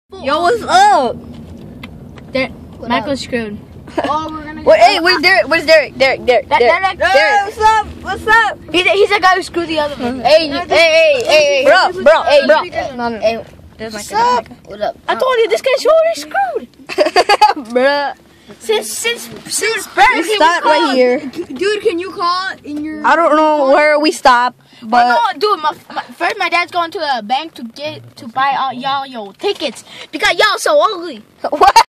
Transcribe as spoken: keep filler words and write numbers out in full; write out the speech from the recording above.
Yo, what's up? Derek, what Michael's up? Screwed. Oh, we're gonna. Wait, hey, where's Derek? Where's Derek? Derek, Derek, Derek. Derek. Derek. Derek. What's up? What's up? He's a, he's a guy who screwed the other one. Hey, hey, hey, hey, bro, bro, hey, bro. No, no. Hey, what's up? What up? I told you this guy's already screwed. Bruh. Since since since we stopped right here. Dude, can you call in your? I don't know where we stopped, but oh, no, dude, my, my, first my dad's going to the bank to get to buy all y'all your tickets because y'all so ugly. What?